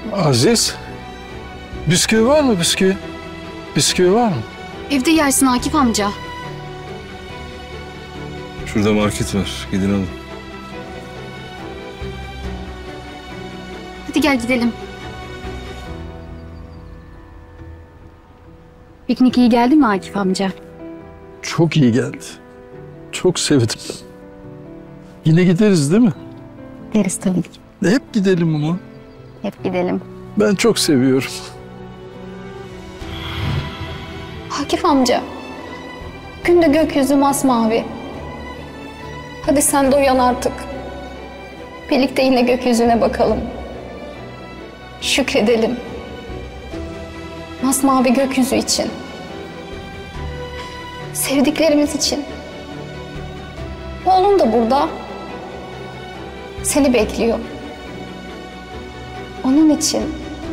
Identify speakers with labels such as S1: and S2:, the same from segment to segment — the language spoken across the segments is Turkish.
S1: Aziz, bisküvi var mı bisküvi? Bisküvi var mı?
S2: Evde yersin Akif amca.
S3: Şurada market var. Gidin alın.
S2: Hadi gel gidelim. Piknik iyi geldi mi Akif amca?
S1: Çok iyi geldi. Çok sevdim. Yine gideriz değil mi?
S2: Deriz tabii ki.
S1: Hep gidelim ama.
S2: Hep gidelim.
S1: Ben çok seviyorum.
S4: Akif amca, günde gökyüzü masmavi. Hadi sen de uyan artık. Birlikte yine gökyüzüne bakalım. Şükredelim. Masmavi gökyüzü için. Sevdiklerimiz için. Oğlum da burada. Seni bekliyor. Onun için.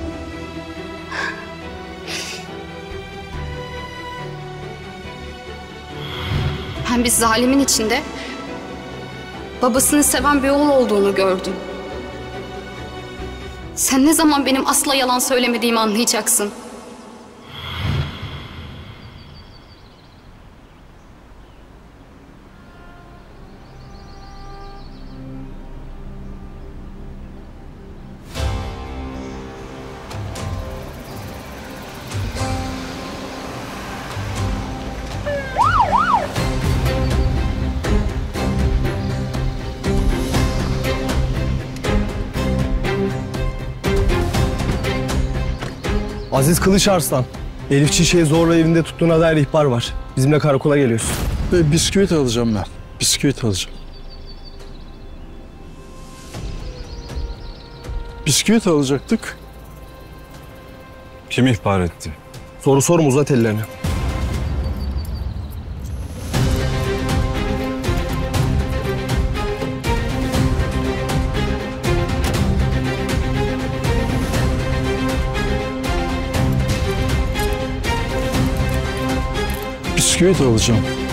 S2: Ben bir zalimin içinde babasını seven bir oğul olduğunu gördüm. Sen ne zaman benim asla yalan söylemediğimi anlayacaksın?
S5: Aziz Kılıçarslan, Elif Çiçek'i zorla evinde tuttuğuna dair ihbar var. Bizimle karakola geliyorsun.
S1: Bisküvit alacağım ben. Bisküvit alacağım. Bisküvit alacaktık.
S3: Kim ihbar etti?
S5: Soru sorma, uzat ellerini.
S1: Bisküvit alacağım.